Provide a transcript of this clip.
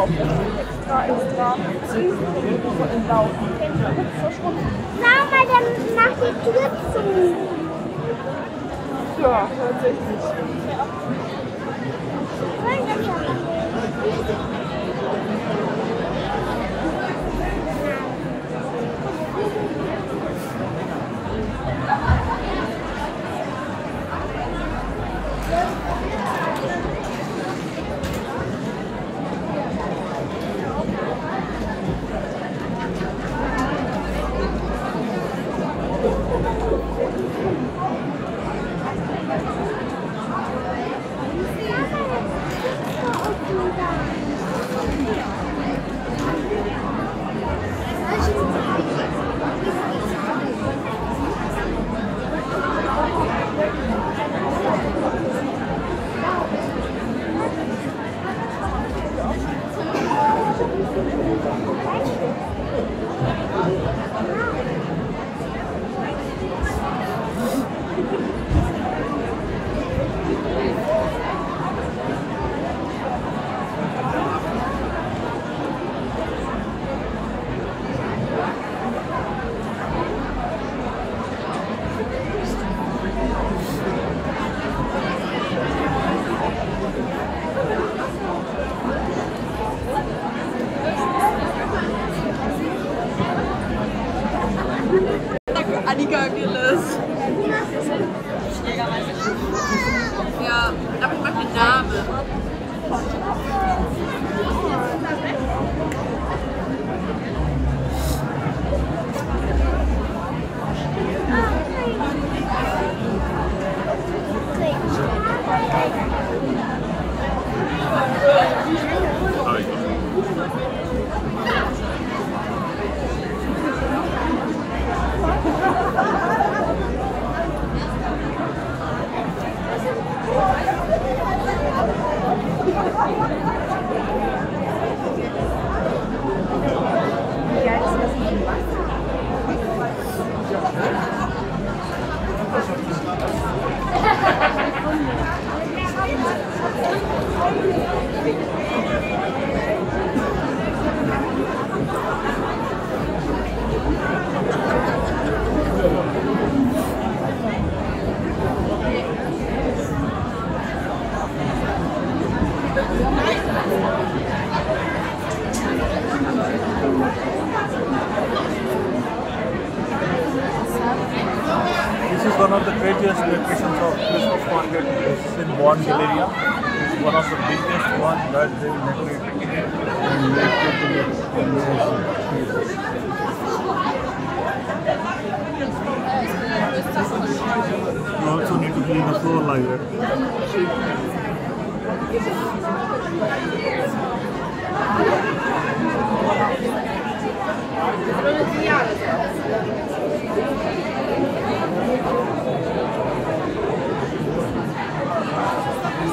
extra süß im Laufen. Sag mal, dann mach die Tür zu. Ja, tatsächlich. Annika Gilles. Ja, aber ich mag den Namen. This is one of the craziest locations of Christmas market in Bonn area. It's one of the biggest one that they decorate and make it You also need to clean the floor like that.